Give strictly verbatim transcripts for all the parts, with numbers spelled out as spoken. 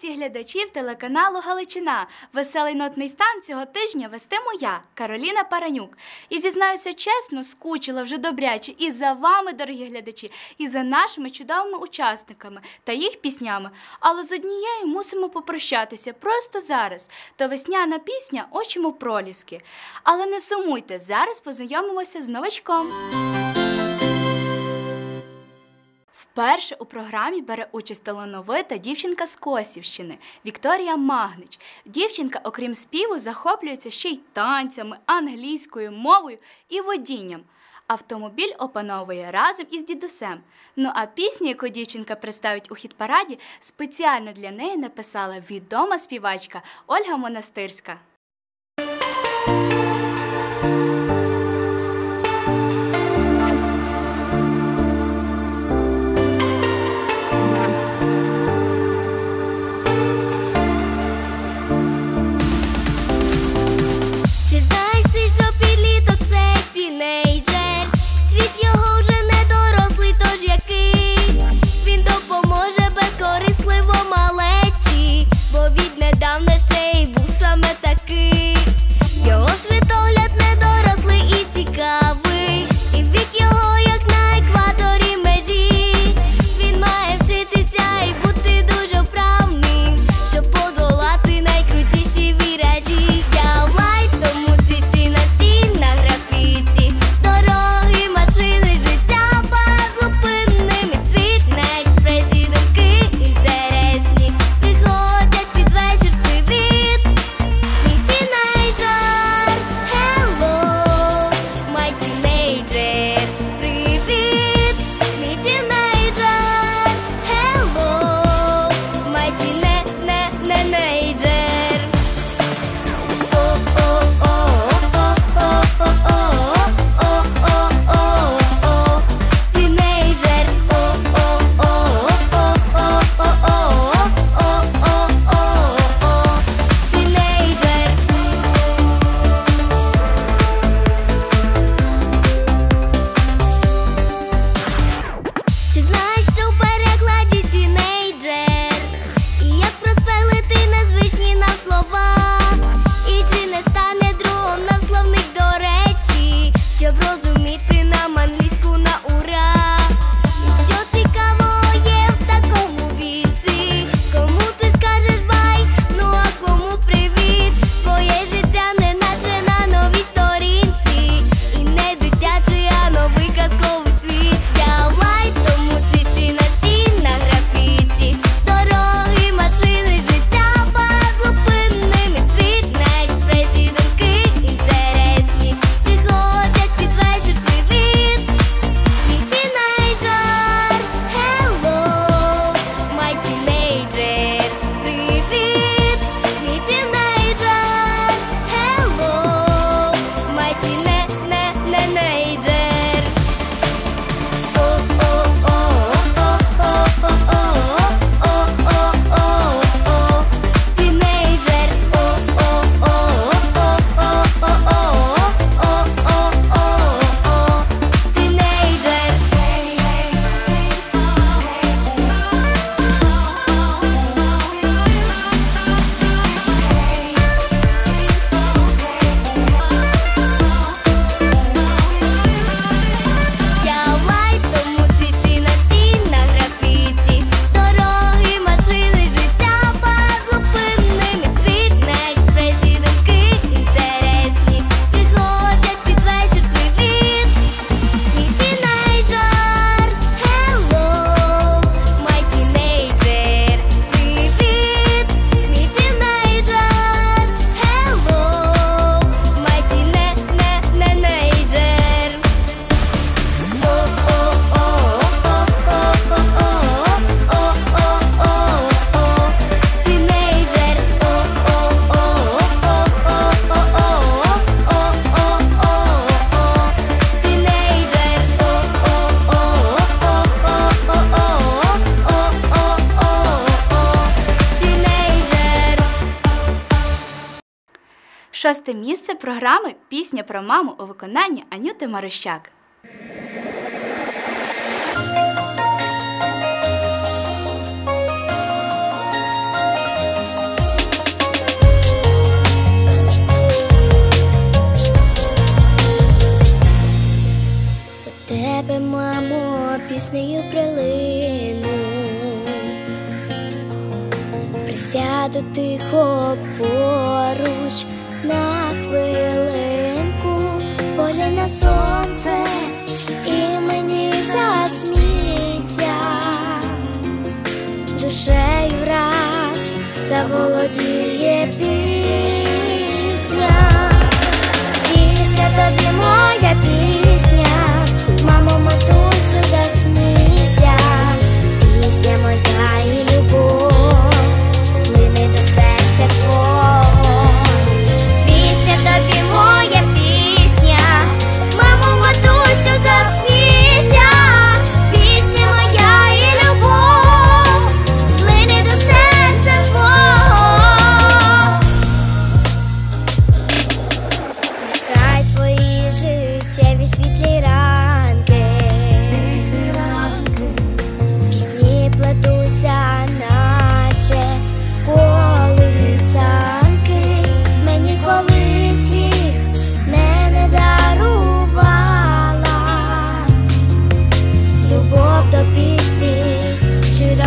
всіх глядачів телеканалу «Галичина». Веселий нотний стан цього тижня вестиму я, Кароліна Паранюк. І зізнаюся чесно, скучила вже добряче і за вами, дорогі глядачі, і за нашими чудовими учасниками та їх піснями. Але з однією мусимо попрощатися просто зараз. То весняна пісня «Очі мов проліски». Але не сумуйте, зараз познайомимося з новачком. Вперше у програмі бере участь талановита дівчинка з Косівщини Вікторія Магнич. Дівчинка, окрім співу, захоплюється ще й танцями, англійською мовою і водінням. Автомобіль опановує разом із дідусем. Ну а пісню, яку дівчинка представить у хіт-параді, спеціально для неї написала відома співачка Ольга Монастирська. Шосте місце програми «Пісня про маму» у виконанні Анюти Марущак. піснею прилину, присяду тихо поруч на хвилинку, полі на сонце і мені засмійся, душею раз заволодіє пісня. Пісня тобі моя пісня, мамо, матусю, засмійся. Пісня моя і любов плине до серця твого. Пісня тобі моя пісня, мамо, матусю, засмійся. Пісня моя і любов плине до серця твого. Нехай твої життєві світлі ранки, пісні плетуться, наче колисанки. Мені колись їх не, не дарувала, любов до пісні щиро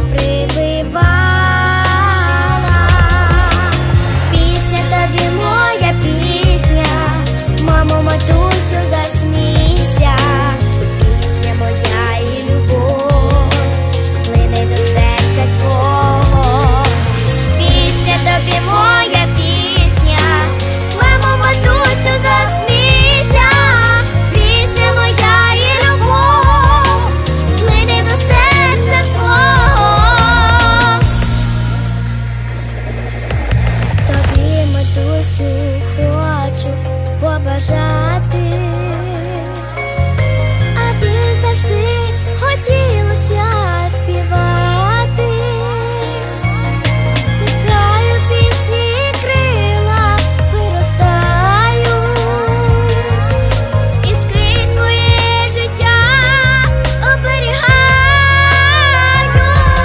прививала. Пісня тобі моя пісня, мамо, матусю, засмійся. Пісня моя і любов плине до серця твого. Пісня тобі моя пісня, мамо, матусю, засмійся. Пісня моя і любов плине до серця твого. Тобі, матусю, хочу побажати, аби завжди хотілося співати. Нехай у пісні крила виростають і скрізь своє життя оберігають.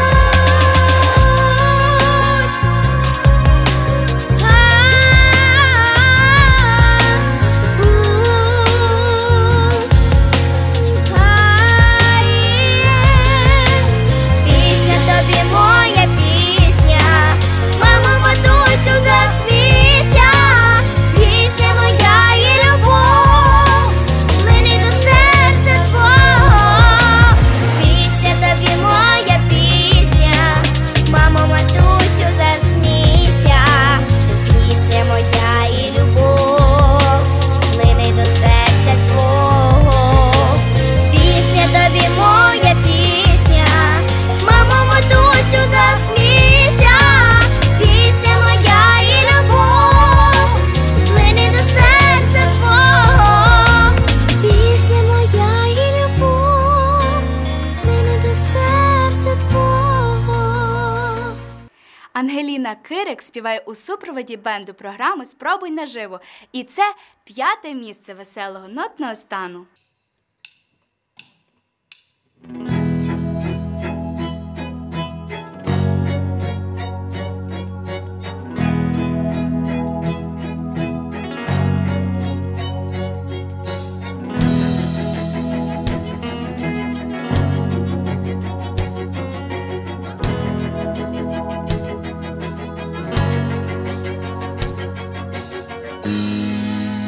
Пісня тобі моя пісня, мамо, матусю, засмійся. Пісня моя і любов плине до серця твого. Пісня тобі моя пісня, мамо, матусю, засмійся. Пісня моя і любов плине до серця твого. Пісня тобі моя пісня, мамо, матусю, засмійся. Пісня моя і любов плине до серця твого. Пісня моя і любов плине до серця твого. Ангеліна Кирик співає у супроводі бенду програми «Спробуй наживо». І це п'яте місце веселого нотного стану.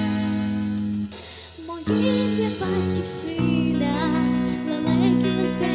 Моє батьківщина, лелеки над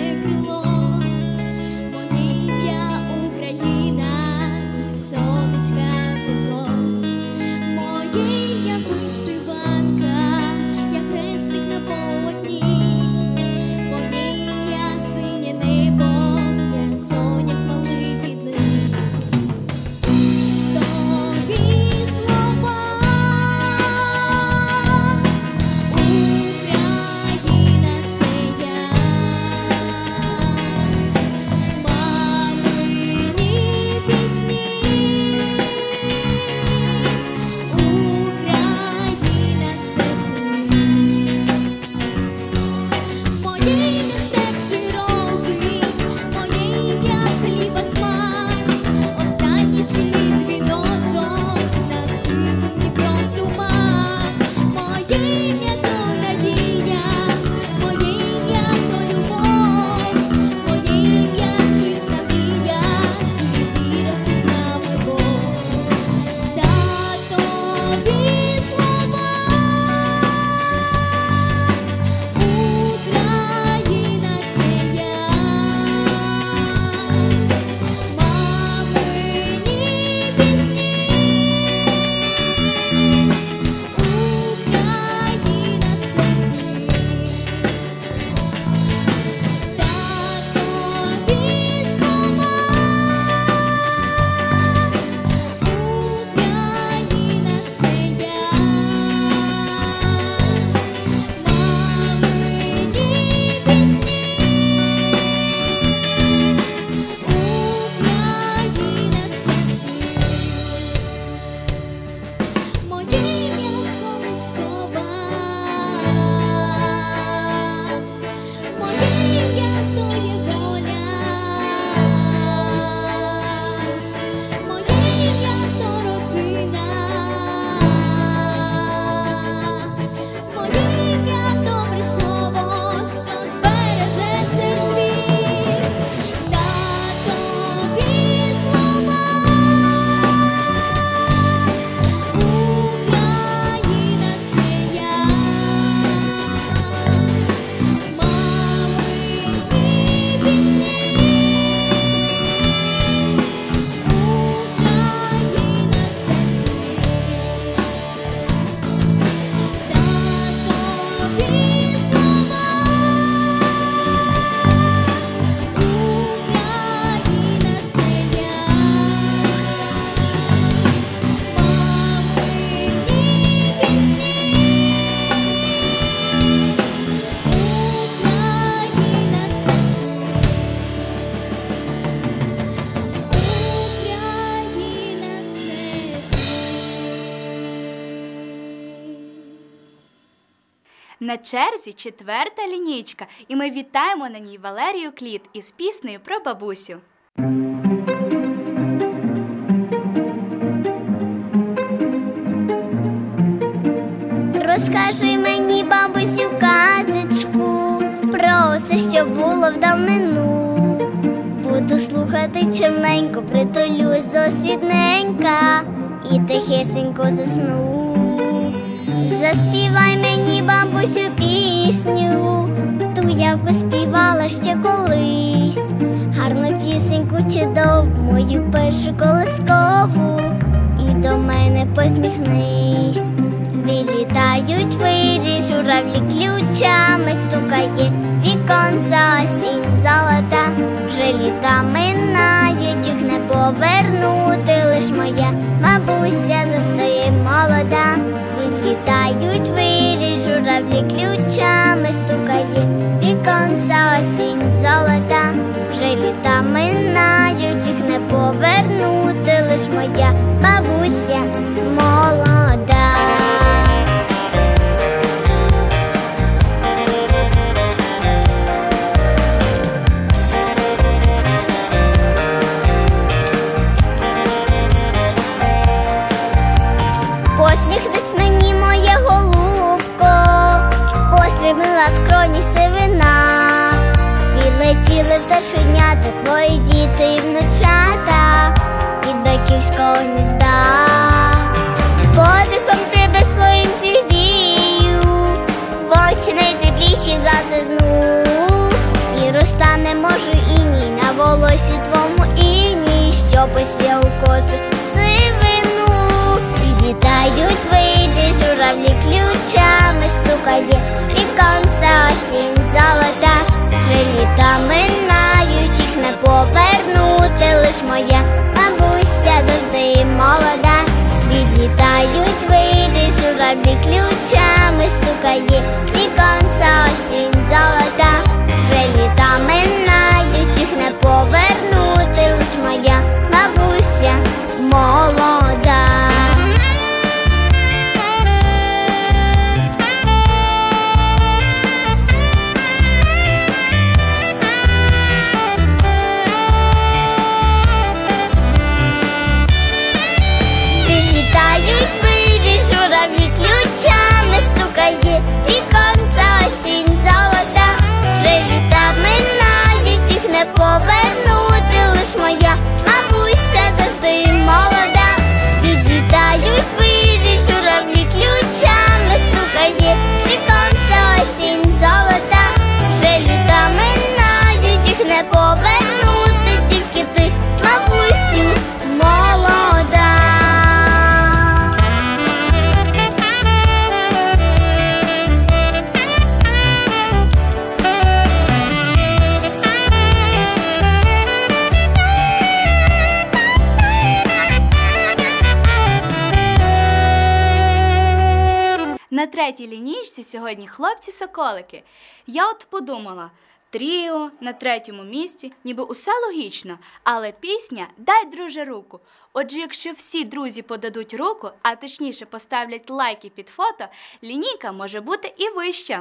На черзі четверта лінійка, і ми вітаємо на ній Валерію Кліт із піснею про бабусю. Розкажи мені, бабусю, казочку про все, що було в давнину. Буду слухати чимненько, притулюсь досвідненька і тихесенько засну. Заспівай мені, бабусю, пісню, ту, яку співала ще колись. Гарну пісеньку чудову, мою першу колискову, і до мене посміхнись. Вилітають вирі, журавлі ключами стукає, віконце осінь золота. Вже літа минають, їх не повернути, лиш моя бабуся завжди молода. Відлітають вирі, журавлі ключами стукає, віконце осінь золота. Вже літа минають, їх не повернути, лиш моя бабуся молода. Посміхнись мені, моя голубко, пострибнула скроні сивина. Відлетіли пташенята, твої діти і внучата від батьківського гнізда. Подихом тебе своїм зігрію, в очі найтепліші зазирну. І розтане, може, іній на волосі твому іній, що посіяв у коси сивину. Відлітають вирі, журавлі ключами стукає, віконце осінь золота. Вже літа минають, їх не повернути, лиш моя бабуся завжди молода. Відлітають вирі, журавлі ключами стукає, віконце осінь золота. Вже літа минають, їх не повернути, лиш моя бабуся молода. Відлітають вирі, журавлі ключами стукає, віконце осінь золота. Вже літа минають, їх не повернути, лиш моя бабуся завжди молода. Відлітають вирі, журавлі ключами стукає, віконце осінь золота. Вже літа минають, їх не повернути, тільки ти, бабусю, молода. На третій лінійці сьогодні хлопці-соколики. Я от подумала, тріо на третьому місці, ніби усе логічно, але пісня «Дай, друже, руку». Отже, якщо всі друзі подадуть руку, а точніше поставлять лайки під фото, лінійка може бути і вища.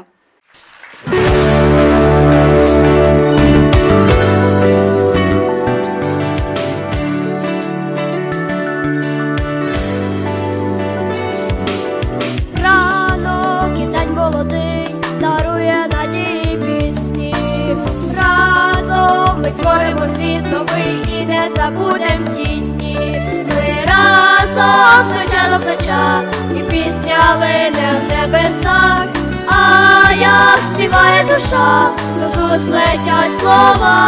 Молодий дарує надії пісні. Разом ми створимо світ новий і не забудем ті дні. Ми разом плече до плеча, і пісня лине в небесах. А як співає душа, то з уст летять слова.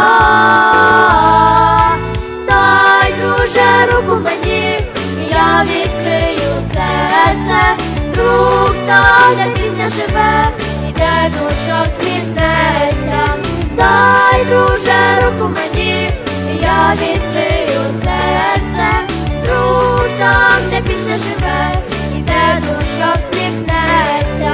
Дай, друже, руку мені, і я відкрию серце. Друг там, де пісня живе, і де душа всміхнеться. Дай, друже, руку мені, і я відкрию серце. Друг там, де пісня живе, і де душа всміхнеться.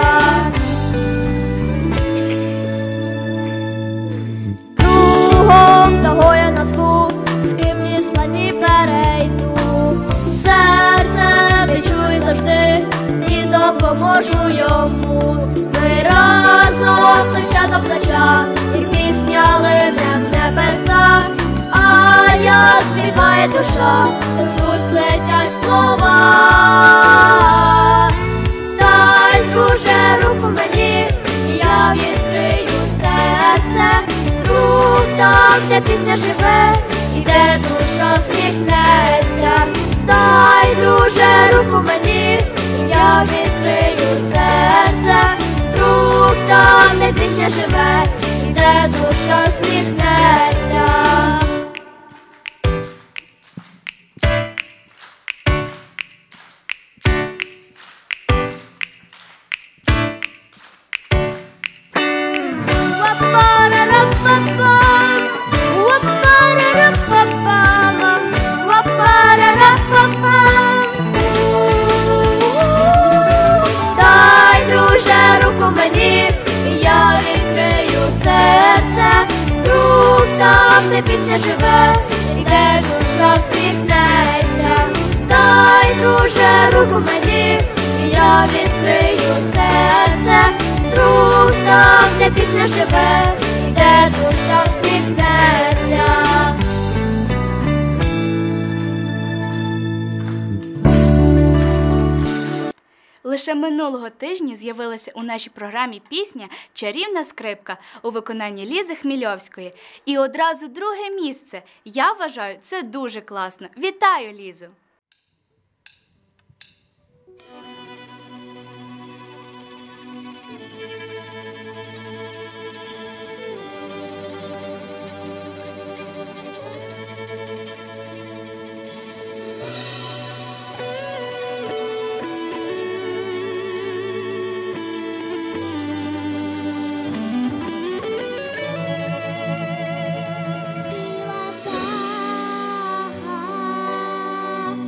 Другом того я назву, з ким ні зла, ні перейду. Серце відчуй завжди, і допомогу допоможу йому. Ми разом плече до плеча, і пісня лине в небеса, а як співає душа, то з вуст летять слова. Дай, друже, руку мені, і я відкрию серце. Друг там, де пісня живе, і де душа сміхнеться. Дай, друже, руку мені, і я відкрию серце. Друг там, де пісня живе, і де душа сміхнеться. Дай, друже, руку мені, і я відкрию серце. Друг там, де пісня живе, і де душа сміхнеться. Дай, друже, руку мені, і я відкрию серце. Друг там, де пісня живе, і де душа сміхнеться. Лише минулого тижня з'явилася у нашій програмі пісня «Чарівна скрипка» у виконанні Лізи Хмільовської. І одразу друге місце. Я вважаю, це дуже класно. Вітаю, Лізу! Сила Бога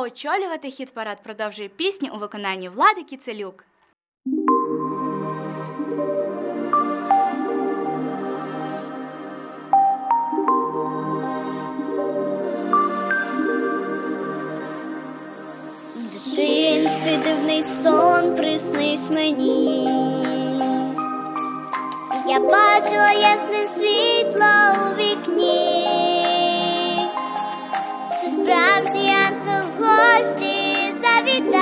очолювати хіт-парад продовжує пісні у виконанні Влади Кіцелюк. В дитинстві дивний сон приснився мені. Я бачила ясне світло у вікні. Це справжній ангел в гості завітав.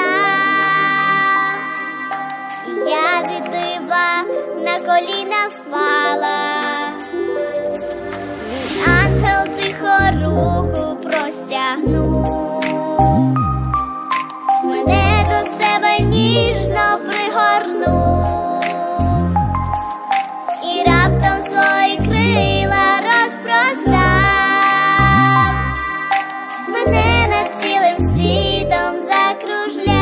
І я від дива на коліна впала. Мій ангел тихо руку простягнув. Мене до себе ніжно пригорнув. І раптом свої крила розпростав. Мене над цілим світом закружляв.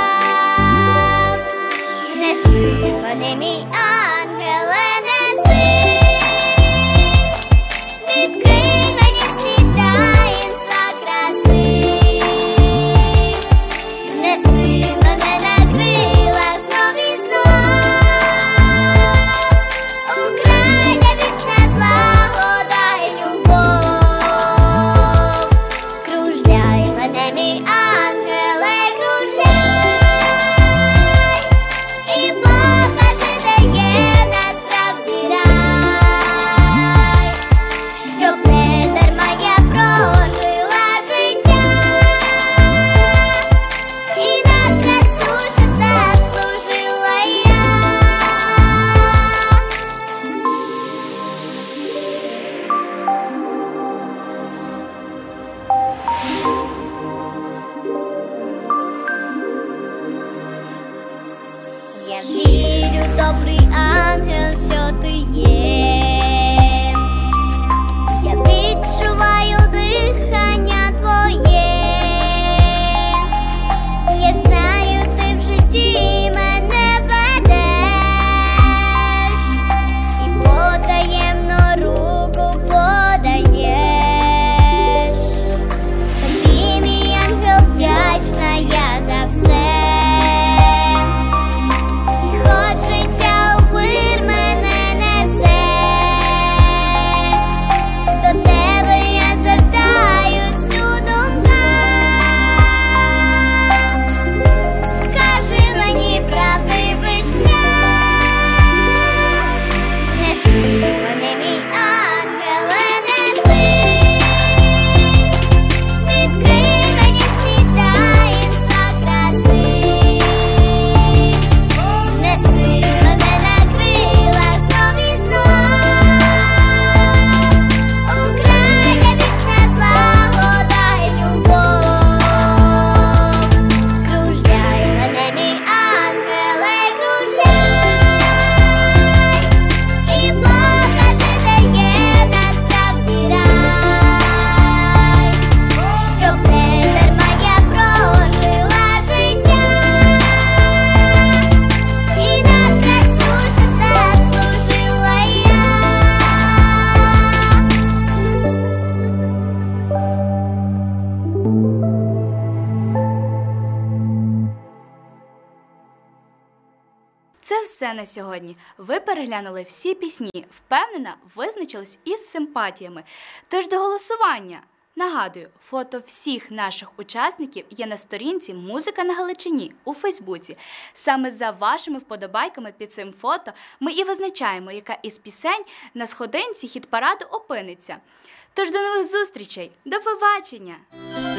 Неси мене, мій ангеле, неси. Відкрий мені всі таїнства краси. Неси мене на крилах знов і знов. У край, де вічна злагода й любов. Кружляй мене, мій ангеле, кружляй. І покажи, де є насправді рай. Щоб не дарма я прожила життя. І на красу, щоб заслужила я. Я вірю, добрий ангел, що ти є. Я відчуваю дихання твоє. Я знаю, ти в житті мене ведеш. І потаємну руку подаєш. Тобі, мій ангел, вдячна я за все. І хоч життя у вир мене несе, до тебе я звертаюсь у думках. Скажи мені правдивий шлях. Неси мене, мій ангеле, неси. Відкрий мені всі таїнства краси. Неси мене на крилах знов і знов. У край, де вічна злагода й любов. Кружляй мене, мій ангеле, кружляй. І покажи, де є насправді рай. Щоб не дарма я прожила життя. І на красу, щоб заслужила я. Це все на сьогодні. Ви переглянули всі пісні. Впевнена, визначились із симпатіями. Тож до голосування. Нагадую, фото всіх наших учасників є на сторінці «Музика на Галичині» у Фейсбуці. Саме за вашими вподобайками під цим фото ми і визначаємо, яка із пісень на сходинці хіт-параду опиниться. Тож до нових зустрічей! До побачення!